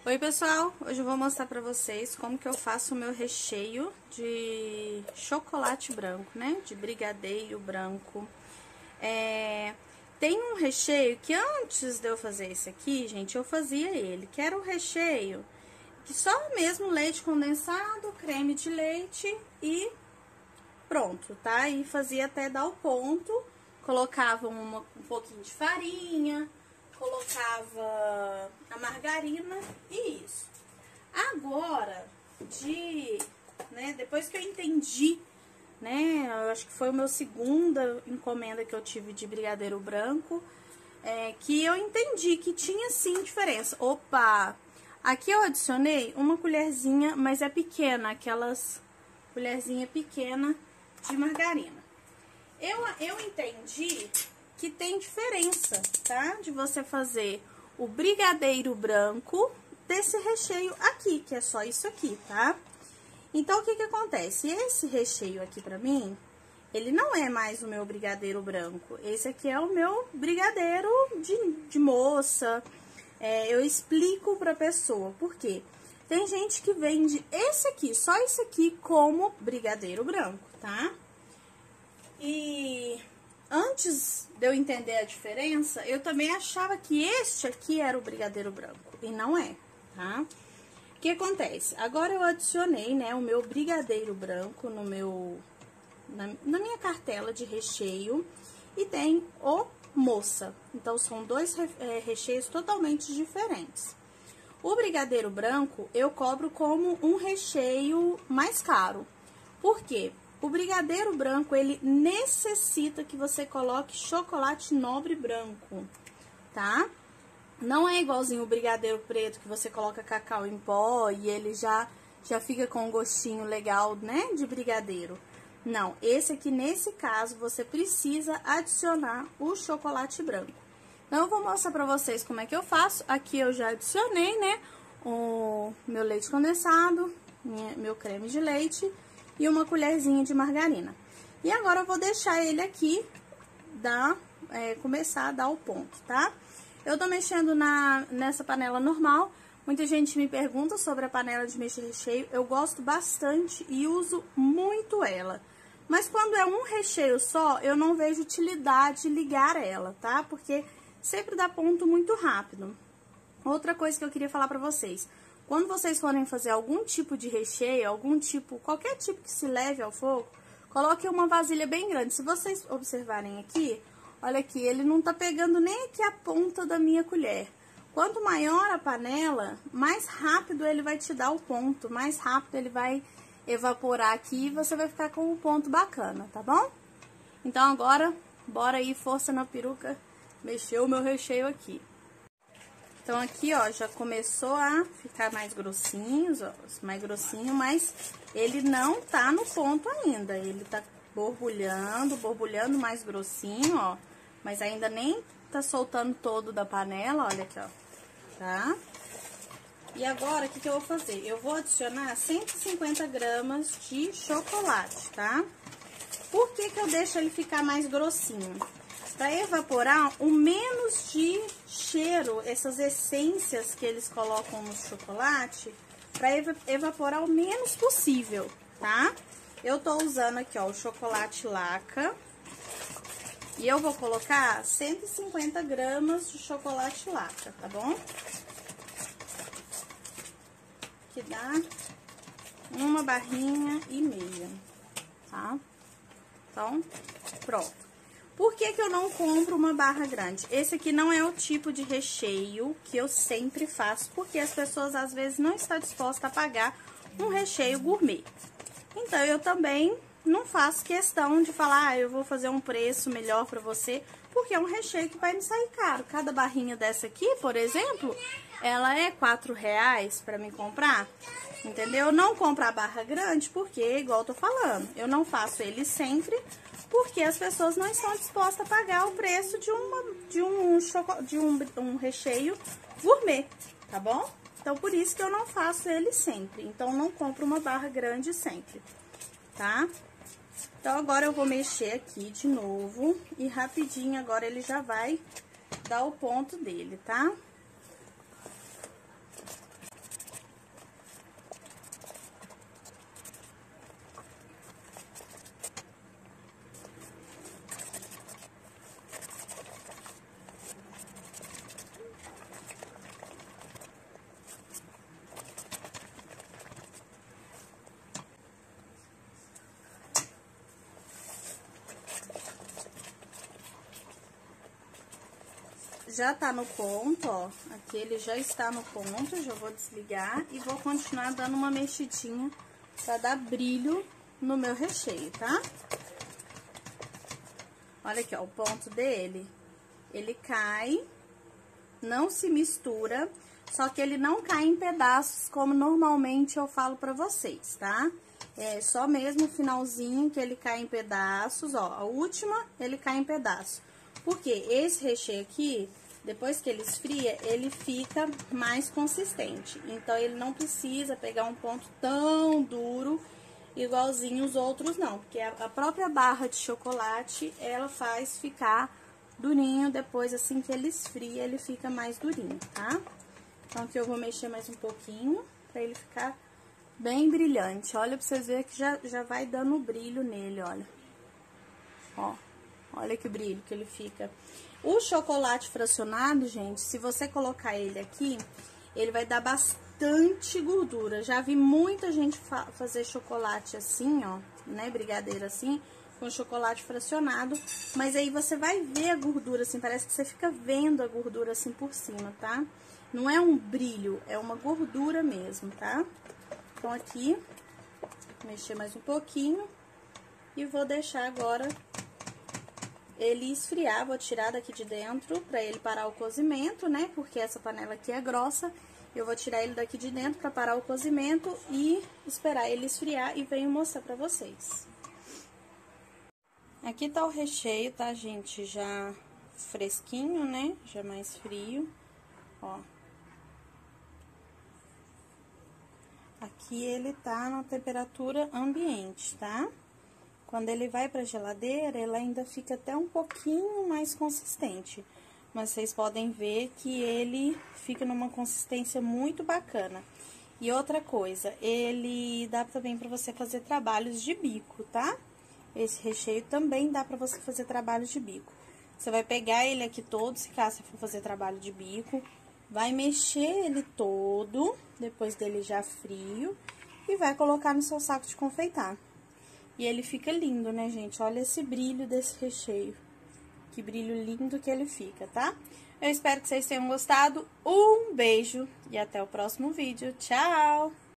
Oi pessoal, hoje eu vou mostrar pra vocês como que eu faço o meu recheio de chocolate branco, né? De brigadeiro branco. Tem um recheio que antes de eu fazer esse aqui, gente, eu fazia ele, que era o recheio que só mesmo leite condensado, creme de leite e pronto, tá? E fazia até dar o ponto, colocava um pouquinho de farinha, colocava a margarina e isso. Agora, depois que eu entendi, né, eu acho que foi o meu segunda encomenda que eu tive de brigadeiro branco, que eu entendi que tinha sim diferença. Opa! Aqui eu adicionei uma colherzinha, mas é pequena, aquelas colherzinha pequena de margarina. Eu entendi que tem diferença, tá? De você fazer o brigadeiro branco desse recheio aqui, que é só isso aqui, tá? Então, o que que acontece? Esse recheio aqui pra mim, ele não é mais o meu brigadeiro branco. Esse aqui é o meu brigadeiro de moça. Eu explico pra pessoa, por quê? Tem gente que vende esse aqui, só esse aqui, como brigadeiro branco, tá? E antes de eu entender a diferença, eu também achava que este aqui era o brigadeiro branco, e não é, tá? O que acontece? Agora eu adicionei, né, o meu brigadeiro branco na minha cartela de recheio, e tem o moça. Então, são dois recheios totalmente diferentes. O brigadeiro branco eu cobro como um recheio mais caro. Por quê? O brigadeiro branco, ele necessita que você coloque chocolate nobre branco, tá? Não é igualzinho o brigadeiro preto, que você coloca cacau em pó e ele já fica com um gostinho legal, né, de brigadeiro. Não, esse aqui, nesse caso, você precisa adicionar o chocolate branco. Então, eu vou mostrar pra vocês como é que eu faço. Aqui eu já adicionei, né, o meu leite condensado, meu creme de leite e uma colherzinha de margarina. E agora eu vou deixar ele aqui começar a dar o ponto, tá? Eu tô mexendo nessa panela normal. Muita gente me pergunta sobre a panela de mexer recheio. Eu gosto bastante e uso muito ela. Mas quando é um recheio só, eu não vejo utilidade de ligar ela, tá? Porque sempre dá ponto muito rápido. Outra coisa que eu queria falar pra vocês. Quando vocês forem fazer algum tipo de recheio, qualquer tipo que se leve ao fogo, coloque uma vasilha bem grande. Se vocês observarem aqui, olha aqui, ele não tá pegando nem aqui a ponta da minha colher. Quanto maior a panela, mais rápido ele vai te dar o ponto, mais rápido ele vai evaporar aqui e você vai ficar com um ponto bacana, tá bom? Então agora, bora aí, força na peruca, mexer o meu recheio aqui. Então, aqui, ó, já começou a ficar mais grossinhos, ó, mais grossinho, mas ele não tá no ponto ainda. Ele tá borbulhando mais grossinho, ó, mas ainda nem tá soltando todo da panela, olha aqui, ó, tá? E agora, o que que eu vou fazer? Eu vou adicionar 150 gramas de chocolate, tá? Por que que eu deixo ele ficar mais grossinho? Para evaporar o menos de cheiro, essas essências que eles colocam no chocolate, para evaporar o menos possível, tá? Eu tô usando aqui, ó, o chocolate Laca. E eu vou colocar 150 gramas de chocolate Laca, tá bom? Que dá uma barrinha e meia, tá? Então, pronto. Por que que eu não compro uma barra grande? Esse aqui não é o tipo de recheio que eu sempre faço, porque as pessoas às vezes não estão dispostas a pagar um recheio gourmet. Então, eu também não faço questão de falar, eu vou fazer um preço melhor pra você, porque é um recheio que vai me sair caro. Cada barrinha dessa aqui, por exemplo, ela é R$4 pra me comprar, entendeu? Eu não compro a barra grande porque, igual eu tô falando, eu não faço ele sempre, porque as pessoas não estão dispostas a pagar o preço de um recheio gourmet, tá bom? Então, por isso que eu não faço ele sempre. Então, não compro uma barra grande sempre, tá? Então, agora eu vou mexer aqui de novo e rapidinho agora ele já vai dar o ponto dele, tá? já tá no ponto, ó. Aqui ele já está no ponto, já vou desligar e vou continuar dando uma mexidinha pra dar brilho no meu recheio, tá? Olha aqui, ó, o ponto dele. Ele cai, não se mistura, só que ele não cai em pedaços, como normalmente eu falo pra vocês, tá? É só mesmo o finalzinho que ele cai em pedaços, ó. A última, ele cai em pedaços. Porque esse recheio aqui, depois que ele esfria, ele fica mais consistente. Então, ele não precisa pegar um ponto tão duro, igualzinho os outros, não. Porque a própria barra de chocolate, ela faz ficar durinho. Depois, assim que ele esfria, ele fica mais durinho, tá? Então, aqui eu vou mexer mais um pouquinho, pra ele ficar bem brilhante. Olha pra vocês verem que já vai dando brilho nele, olha. Ó. Olha que brilho que ele fica. O chocolate fracionado, gente, se você colocar ele aqui, ele vai dar bastante gordura. Já vi muita gente fazer chocolate assim, ó, né, brigadeiro assim, com chocolate fracionado. Mas aí você vai ver a gordura, assim, parece que você fica vendo a gordura assim por cima, tá? Não é um brilho, é uma gordura mesmo, tá? Então aqui, mexer mais um pouquinho e vou deixar agora ele esfriar. Vou tirar daqui de dentro pra ele parar o cozimento, né? Porque essa panela aqui é grossa. Eu vou tirar ele daqui de dentro pra parar o cozimento e esperar ele esfriar e venho mostrar pra vocês. Aqui tá o recheio, tá, gente? Já fresquinho, né? Já mais frio, ó. Aqui ele tá na temperatura ambiente, tá? Quando ele vai pra geladeira, ele ainda fica até um pouquinho mais consistente. Mas vocês podem ver que ele fica numa consistência muito bacana. E outra coisa, ele dá também pra você fazer trabalhos de bico, tá? Esse recheio também dá pra você fazer trabalhos de bico. Você vai pegar ele aqui todo, se caso você for fazer trabalho de bico, vai mexer ele todo, depois dele já frio, e vai colocar no seu saco de confeitar. E ele fica lindo, né, gente? Olha esse brilho desse recheio. Que brilho lindo que ele fica, tá? Eu espero que vocês tenham gostado. Um beijo e até o próximo vídeo. Tchau!